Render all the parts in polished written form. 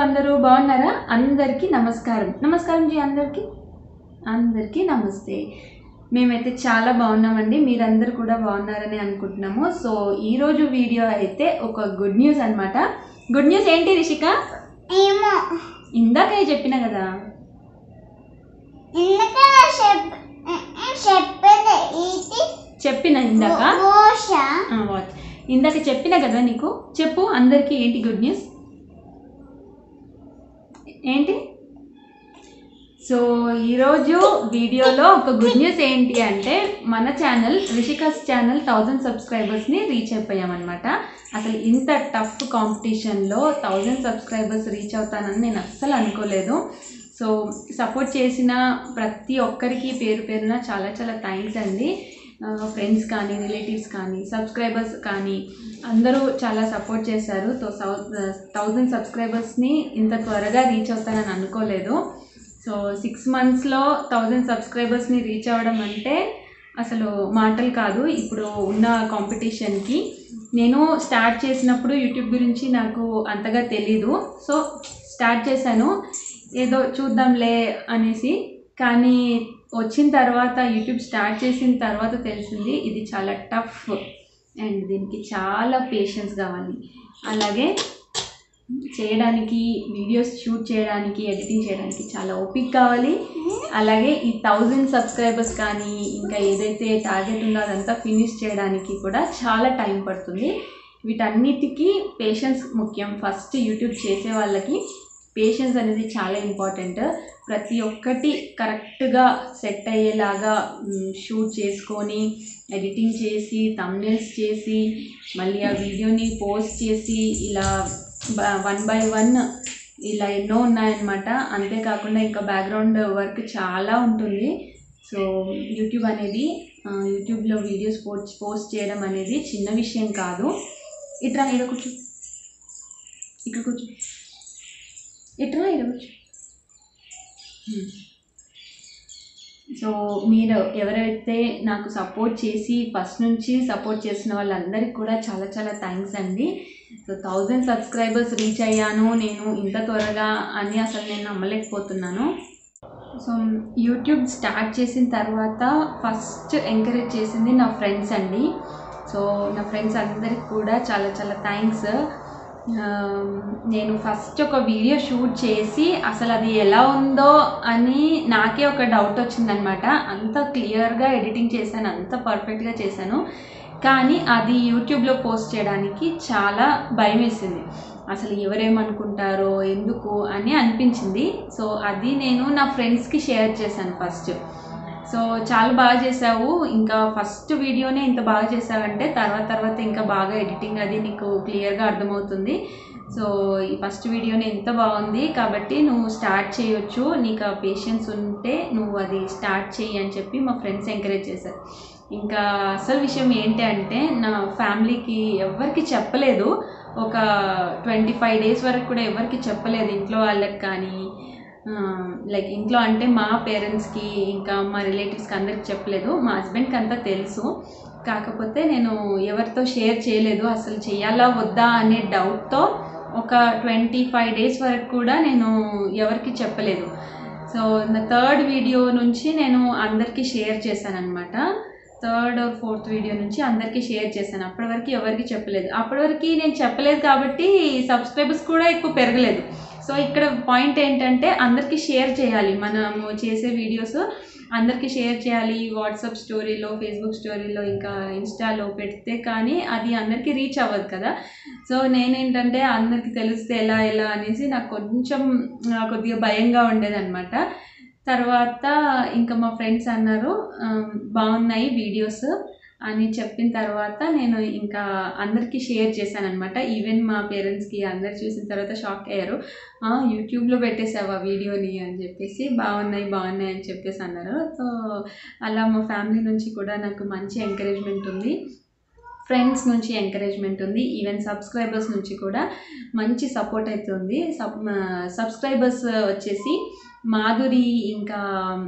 అందరూ బాగున్నారా? అందరికీ నమస్కారం. నమస్కారం జీ అందరికీ నమస్తే. మేమైతే చాలా బాగున్నామండి. మీరందరూ కూడా బాగున్నారని అనుకుంటున్నాము. సో ఈరోజు వీడియో అయితే ఒక గుడ్ న్యూస్ అన్నమాట. గుడ్ న్యూస్ ఏంటి రిషిక? ఏమో ఇందాకే చెప్పినా కదా. చెప్పిన ఇందాక చెప్పినా కదా నీకు. చెప్పు అందరికీ ఏంటి గుడ్ న్యూస్ ఏంటి? సో ఈరోజు వీడియోలో ఒక గుడ్ న్యూస్ ఏంటి అంటే మన ఛానల్ రిషికాస్ ఛానల్ 1000 సబ్స్క్రైబర్స్ని రీచ్ అయిపోయామన్నమాట. అసలు ఇంత టఫ్ కాంపిటీషన్లో 1000 సబ్స్క్రైబర్స్ రీచ్ అవుతానని నేను అస్సలు అనుకోలేదు. సో సపోర్ట్ చేసిన ప్రతి ఒక్కరికి పేరు పేరున చాలా చాలా థ్యాంక్స్ అండి. ఫ్రెండ్స్ కానీ రిలేటివ్స్ కానీ సబ్స్క్రైబర్స్ కానీ అందరూ చాలా సపోర్ట్ చేశారు. 1000 సబ్స్క్రైబర్స్ని ఇంత త్వరగా రీచ్ అవుతానని అనుకోలేదు. సో 6 monthsలో 1000 సబ్స్క్రైబర్స్ని రీచ్ అవ్వడం అంటే అసలు మాటలు కాదు. ఇప్పుడు ఉన్న కాంపిటీషన్కి నేను స్టార్ట్ చేసినప్పుడు యూట్యూబ్ గురించి నాకు అంతగా తెలీదు. సో స్టార్ట్ చేశాను ఏదో చూద్దాంలే అనేసి. కానీ వచ్చిన తర్వాత యూట్యూబ్ స్టార్ట్ చేసిన తర్వాత తెలిసింది ఇది చాలా టఫ్ అండ్ దీనికి చాలా పేషెన్స్ కావాలి. అలాగే చేయడానికి వీడియోస్ షూట్ చేయడానికి ఎడిటింగ్ చేయడానికి చాలా ఓపిక కావాలి. అలాగే ఈ 1000 సబ్స్క్రైబర్స్ కానీ ఇంకా ఏదైతే టార్గెట్ ఉందో అదంతా ఫినిష్ చేయడానికి కూడా చాలా టైం పడుతుంది. వీటన్నిటికీ పేషెన్స్ ముఖ్యం. ఫస్ట్ యూట్యూబ్ చేసే వాళ్ళకి పేషెన్స్ అనేది చాలా ఇంపార్టెంట్. ప్రతి ఒక్కటి కరెక్ట్గా సెట్ అయ్యేలాగా షూట్ చేసుకొని ఎడిటింగ్ చేసి థంబ్నెయిల్స్ చేసి మళ్ళీ ఆ వీడియోని పోస్ట్ చేసి ఇలా 1 by 1 ఇలా ఎన్నో ఉన్నాయన్నమాట. అంతేకాకుండా ఇంకా బ్యాక్గ్రౌండ్ వర్క్ చాలా ఉంటుంది. సో యూట్యూబ్ అనేది యూట్యూబ్లో వీడియోస్ పోస్ట్ చేయడం అనేది చిన్న విషయం కాదు. ఇట్రా ఇక్కడ కూర్చో, ఇక్కడ కూర్చో, ఇట్రా ఇక్కడ కూర్చో. సో మీరు ఎవరైతే నాకు సపోర్ట్ చేసి ఫస్ట్ నుంచి సపోర్ట్ చేసిన వాళ్ళందరికీ కూడా చాలా చాలా థ్యాంక్స్ అండి. సో 1000 సబ్స్క్రైబర్స్ రీచ్ అయ్యాను నేను ఇంత త్వరగా అని అసలు నేను నమ్మలేకపోతున్నాను. సో యూట్యూబ్ స్టార్ట్ చేసిన తర్వాత ఫస్ట్ ఎంకరేజ్ చేసింది నా ఫ్రెండ్స్ అండి. సో నా ఫ్రెండ్స్ అందరికి కూడా చాలా చాలా థ్యాంక్స్. నేను ఫస్ట్ ఒక వీడియో షూట్ చేసి అసలు అది ఎలా ఉందో అని నాకే ఒక డౌట్ వచ్చిందనమాట. అంత క్లియర్గా ఎడిటింగ్ చేశాను, అంత పర్ఫెక్ట్గా చేశాను. కానీ అది యూట్యూబ్లో పోస్ట్ చేయడానికి చాలా భయం వేసింది. అసలు ఎవరేమనుకుంటారో ఎందుకు అని అనిపించింది. సో అది నేను నా ఫ్రెండ్స్కి షేర్ చేశాను ఫస్ట్. సో చాలా బాగా చేసావు, ఇంకా ఫస్ట్ వీడియోనే ఇంత బాగా చేసావంటే తర్వాత ఇంకా బాగా ఎడిటింగ్ అది నీకు క్లియర్గా అర్థమవుతుంది. సో ఈ ఫస్ట్ వీడియోనే ఎంత బాగుంది కాబట్టి నువ్వు స్టార్ట్ చేయొచ్చు, నీకు ఆ పేషెన్స్ ఉంటే నువ్వు అది స్టార్ట్ చెయ్యి అని చెప్పి మా ఫ్రెండ్స్ ఎంకరేజ్ చేశారు. ఇంకా అసలు విషయం ఏంటి అంటే నా ఫ్యామిలీకి ఎవరికి చెప్పలేదు. ఒక 25 days వరకు కూడా ఎవరికి చెప్పలేదు. ఇంట్లో వాళ్ళకి కానీ లైక్ ఇంట్లో అంటే మా పేరెంట్స్కి ఇంకా మా రిలేటివ్స్కి అందరికి చెప్పలేదు. మా హస్బెండ్కి అంతా తెలుసు, కాకపోతే నేను ఎవరితో షేర్ చేయలేదు. అసలు చేయాలా వద్దా అనే డౌట్తో ఒక 25 days వరకు కూడా నేను ఎవరికి చెప్పలేదు. సో నా 3rd వీడియో నుంచి నేను అందరికీ షేర్ చేశాను అనమాట. 3rd or 4th వీడియో నుంచి అందరికీ షేర్ చేశాను. అప్పటి వరకు ఎవరికి చెప్పలేదు. అప్పటి వరకు నేను చెప్పలేదు కాబట్టి సబ్స్క్రైబర్స్ కూడా ఎక్కువ పెరగలేదు. సో ఇక్కడ పాయింట్ ఏంటంటే అందరికీ షేర్ చేయాలి. మనము చేసే వీడియోస్ అందరికీ షేర్ చేయాలి. వాట్సాప్ స్టోరీలో, ఫేస్బుక్ స్టోరీలో, ఇంకా ఇన్స్టాలో పెడితే కానీ అది అందరికీ రీచ్ అవ్వదు కదా. సో నేనేంటంటే అందరికీ తెలిస్తే ఎలా అనేసి నాకు కొద్దిగా భయంగా ఉండేదన్నమాట. తర్వాత ఇంకా మా ఫ్రెండ్స్ అన్నారు బాగున్నాయి వీడియోస్ అని చెప్పిన తర్వాత నేను ఇంకా అందరికీ షేర్ చేశాను అనమాట. ఈవెన్ మా పేరెంట్స్కి అందరు చూసిన తర్వాత షాక్ అయ్యారు. యూట్యూబ్లో పెట్టేసావు ఆ వీడియోని అని చెప్పేసి బాగున్నాయి అని చెప్పేసి అన్నారు. సో అలా మా ఫ్యామిలీ నుంచి కూడా నాకు మంచి ఎంకరేజ్మెంట్ ఉంది, ఫ్రెండ్స్ నుంచి ఎంకరేజ్మెంట్ ఉంది, ఈవెన్ సబ్స్క్రైబర్స్ నుంచి కూడా మంచి సపోర్ట్ అయితే ఉంది. సబ్స్క్రైబర్స్ వచ్చేసి మాధురి, ఇంకా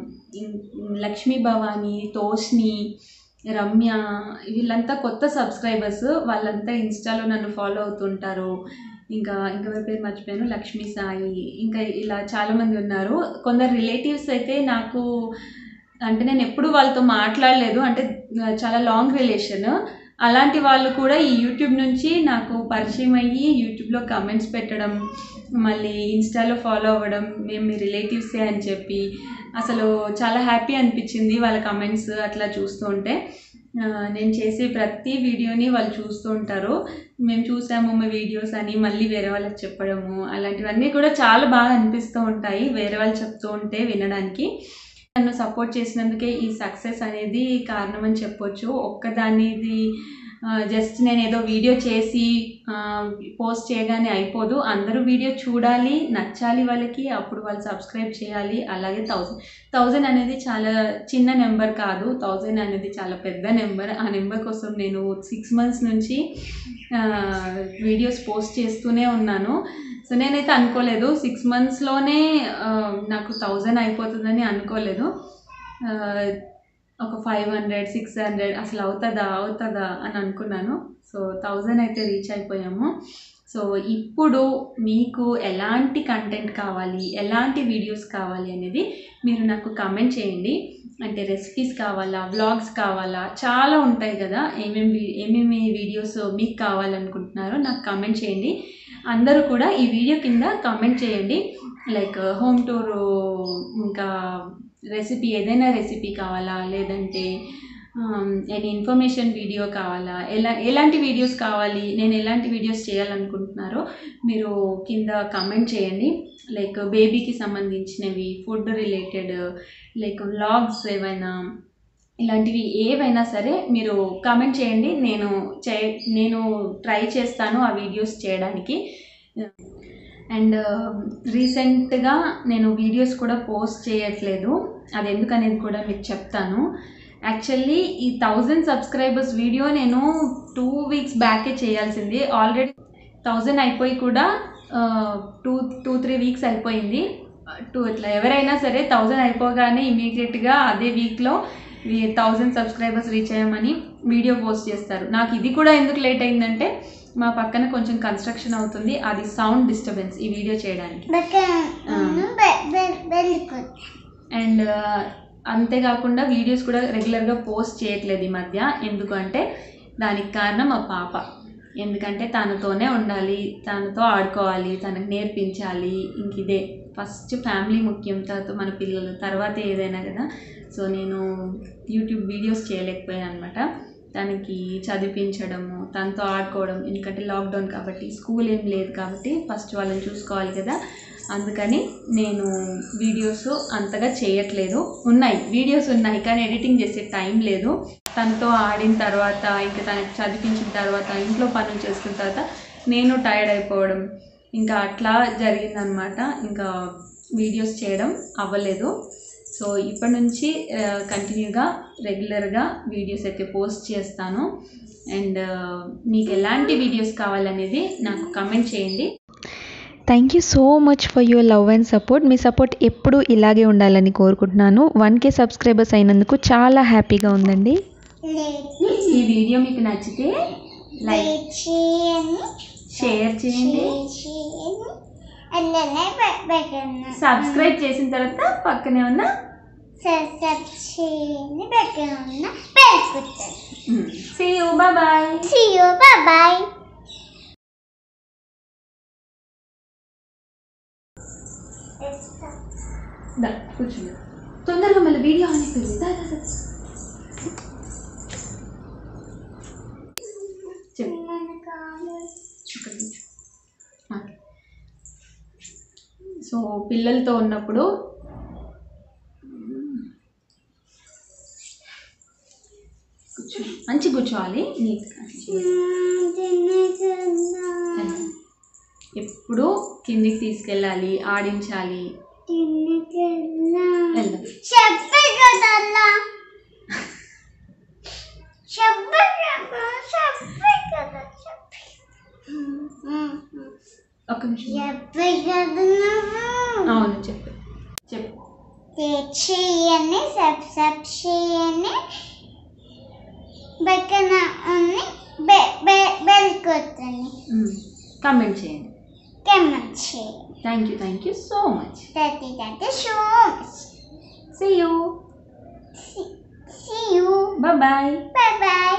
లక్ష్మీ భవాని, తోష్ని, రమ్య వీళ్ళంతా కొత్త సబ్స్క్రైబర్స్. వాళ్ళంతా ఇన్స్టాలో నన్ను ఫాలో అవుతుంటారు. ఇంకా ఎవరి పేరు మర్చిపోయాను, లక్ష్మీ సాయి, ఇంకా ఇలా చాలామంది ఉన్నారు. కొందరు రిలేటివ్స్ అయితే నాకు అంటే నేను ఎప్పుడు వాళ్ళతో మాట్లాడలేదు, అంటే చాలా లాంగ్ రిలేషన్. అలాంటి వాళ్ళు కూడా ఈ యూట్యూబ్ నుంచి నాకు పరిచయం అయ్యి యూట్యూబ్లో కమెంట్స్ పెట్టడం, మళ్ళీ ఇన్స్టాలో ఫాలో అవ్వడం, మేము మీ రిలేటివ్సే అని చెప్పి అసలు చాలా హ్యాపీ అనిపించింది వాళ్ళ కమెంట్స్ అట్లా చూస్తూ ఉంటే. నేను చేసే ప్రతి వీడియోని వాళ్ళు చూస్తూ ఉంటారు. మేము చూసాము మీ వీడియోస్ అని మళ్ళీ వేరే వాళ్ళకి చెప్పడము, అలాంటివన్నీ కూడా చాలా బాగా అనిపిస్తూ ఉంటాయి వేరే వాళ్ళు చెప్తూ ఉంటే వినడానికి. నన్ను సపోర్ట్ చేసినందుకే ఈ సక్సెస్ అనేది కారణం అని చెప్పొచ్చు. ఒక్కదానిది జస్ట్ నేను ఏదో వీడియో చేసి పోస్ట్ చేయగానే అయిపోదు. అందరూ వీడియో చూడాలి, నచ్చాలి వాళ్ళకి, అప్పుడు వాళ్ళు సబ్స్క్రైబ్ చేయాలి. అలాగే 1000 అనేది చాలా చిన్న నెంబర్ కాదు, 1000 అనేది చాలా పెద్ద నెంబర్. ఆ నెంబర్ కోసం నేను 6 months నుంచి వీడియోస్ పోస్ట్ చేస్తూనే ఉన్నాను. సో నేనైతే అనుకోలేదు 6 monthsలోనే నాకు 1000 అయిపోతుందని అనుకోలేదు. ఒక 500, 600 అసలు అవుతుందా అని అనుకున్నాను. సో 1000 అయితే రీచ్ అయిపోయాము. సో ఇప్పుడు మీకు ఎలాంటి కంటెంట్ కావాలి, ఎలాంటి వీడియోస్ కావాలి అనేది మీరు నాకు కమెంట్ చేయండి. అంటే రెసిపీస్ కావాలా, వ్లాగ్స్ కావాలా, చాలా ఉంటాయి కదా, ఏమేమి వీడియోస్ మీకు కావాలనుకుంటున్నారో నాకు కమెంట్ చేయండి. అందరూ కూడా ఈ వీడియో కింద కమెంట్ చేయండి. లైక్ హోమ్ టూరు, ఇంకా రెసిపీ, ఏదైనా రెసిపీ కావాలా, లేదంటే ఎనీ ఇన్ఫర్మేషన్ వీడియో కావాలా, ఎలాంటి వీడియోస్ కావాలి, నేను ఎలాంటి వీడియోస్ చేయాలనుకుంటున్నారో మీరు కింద కమెంట్ చేయండి. లైక్ బేబీకి సంబంధించినవి, ఫుడ్ రిలేటెడ్, లైక్ వ్లాగ్స్ ఏవైనా, ఇలాంటివి ఏవైనా సరే మీరు కామెంట్ చేయండి. నేను ట్రై చేస్తాను ఆ వీడియోస్ చేయడానికి. అండ్ రీసెంట్గా నేను వీడియోస్ కూడా పోస్ట్ చేయట్లేదు, అది ఎందుకనేది కూడా మీకు చెప్తాను. యాక్చువల్లీ ఈ 1000 సబ్స్క్రైబర్స్ వీడియో నేను 2 weeks బ్యాకే చేయాల్సింది. ఆల్రెడీ 1000 అయిపోయి కూడా 2-3 weeks అయిపోయింది. ఇట్లా ఎవరైనా సరే 1000 అయిపోగానే ఇమీడియట్గా అదే వీక్లో 1000 సబ్స్క్రైబర్స్ రీచ్ అయ్యామని వీడియో పోస్ట్ చేస్తారు. నాకు ఇది కూడా ఎందుకు లేట్ అయిందంటే మా పక్కన కొంచెం కన్స్ట్రక్షన్ అవుతుంది, అది సౌండ్ డిస్టర్బెన్స్ ఈ వీడియో చేయడానికి. అండ్ అంతేకాకుండా వీడియోస్ కూడా రెగ్యులర్గా పోస్ట్ చేయట్లేదు ఈ మధ్య. ఎందుకంటే దానికి కారణం మా పాప. ఎందుకంటే తనతోనే ఉండాలి, తనతో ఆడుకోవాలి, తనకు నేర్పించాలి. ఇంక ఇదే ఫస్ట్ ఫ్యామిలీ ముఖ్యం, తర్వాత మన పిల్లలు, తర్వాత ఏదైనా కదా. సో నేను యూట్యూబ్ వీడియోస్ చేయలేకపోయాను అనమాట. తనకి చదివించడము, తనతో ఆడుకోవడం, ఎందుకంటే లాక్డౌన్ కాబట్టి స్కూల్ ఏం లేదు కాబట్టి ఫస్ట్ వాళ్ళని చూసుకోవాలి కదా. అందుకని నేను వీడియోస్ అంతగా చేయట్లేదు. వీడియోస్ ఉన్నాయి కానీ ఎడిటింగ్ చేసే టైం లేదు. తనతో ఆడిన తర్వాత, ఇంకా తనకి చదివించిన తర్వాత, ఇంట్లో పనులు చేసుకున్న తర్వాత నేను టైర్డ్ అయిపోవడం, ఇంకా అట్లా జరిగిందనమాట. ఇంకా వీడియోస్ చేయడం అవ్వలేదు. సో ఇప్పటి నుంచి కంటిన్యూగా రెగ్యులర్గా వీడియోస్ అయితే పోస్ట్ చేస్తాను. అండ్ మీకు ఎలాంటి వీడియోస్ కావాలనేది నాకు కమెంట్ చేయండి. Thank you so much for your love and support. మీ సపోర్ట్ ఎప్పుడూ ఇలాగే ఉండాలని కోరుకుంటున్నాను. 1K సబ్స్క్రైబర్స్ అయినందుకు చాలా హ్యాపీగా ఉందండి. ఈ వీడియో మీకు నచ్చితే లైక్ చేయండి, షేర్ చేయండి, సబ్స్క్రైబ్ చేసిన తర్వాత పక్కనే ఉన్న See you, bye bye. కూర్చో, తొందరగా మళ్ళీ వీడియో ఆన్ అయిపోయింది. సో పిల్లలతో ఉన్నప్పుడు మంచి కూర్చోవాలి, నీట్గా. ఎప్పుడు కిందికి తీసుకెళ్ళాలి, ఆడించాలి. ఒక్క నిమిషం. అవును, చెప్పు. చేయండి, సబ్స్క్రైబ్ చేయండి, పక్కన బెల్ కొట్టండి, కమెంట్ చేయండి. Thank you so much. That is so much. See you. See you. Bye bye. Bye bye.